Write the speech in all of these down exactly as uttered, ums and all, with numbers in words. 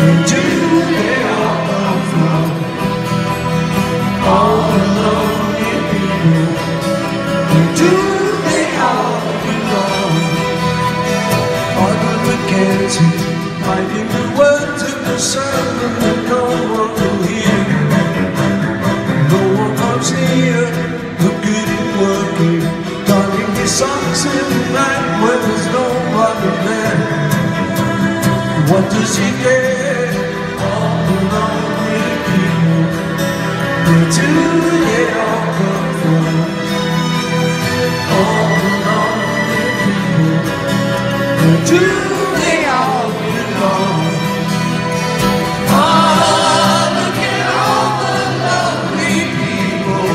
Where do they all come from? All the lonely people. Where do they all belong? On the Mackenzie, hiding the words of the sermon that no one will hear. No one comes near, looking and working, darning your socks in the night when there's nobody there. What does he get? All the lonely people. Where do they all come from? All the lonely people. Where do they all belong? Oh, look at all the lonely people.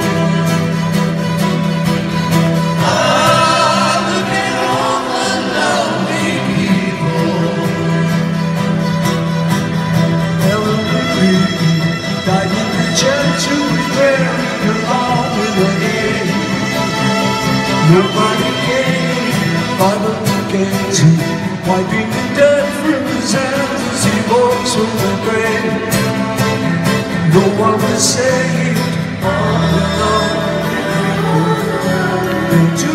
Oh, look at all the lonely people. Ellen McCready died in the church who was buried along with her head. Nobody came, Father Mackenzie, wiping the dirt from his hands as he walks from the grave. No one was saved, all the lonely people.